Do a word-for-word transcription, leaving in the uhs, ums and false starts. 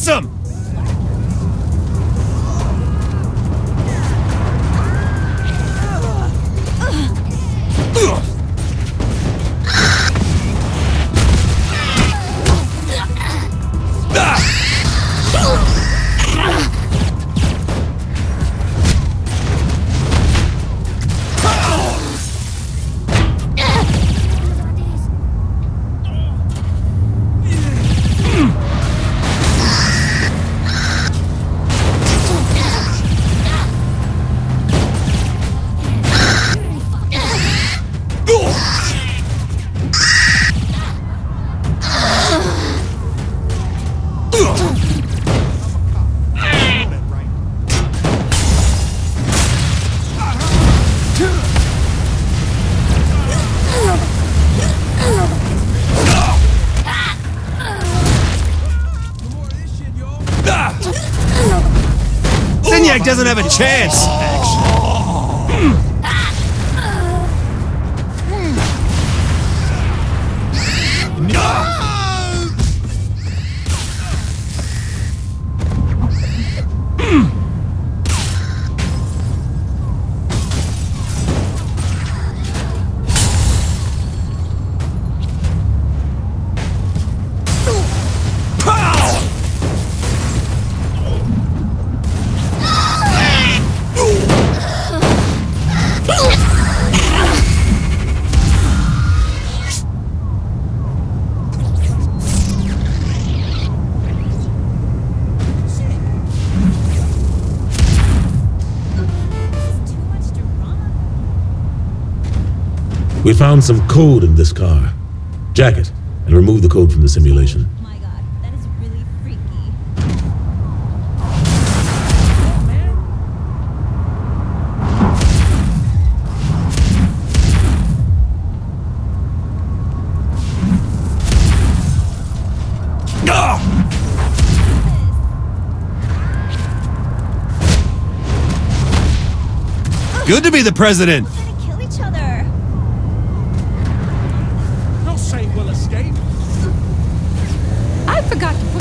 him! Zinyak doesn't have a chance! We found some code in this car. Jack it, and remove the code from the simulation. Oh my god, that is really freaky. Good to be the president! We're gonna kill each other. No say we'll escape. I forgot to put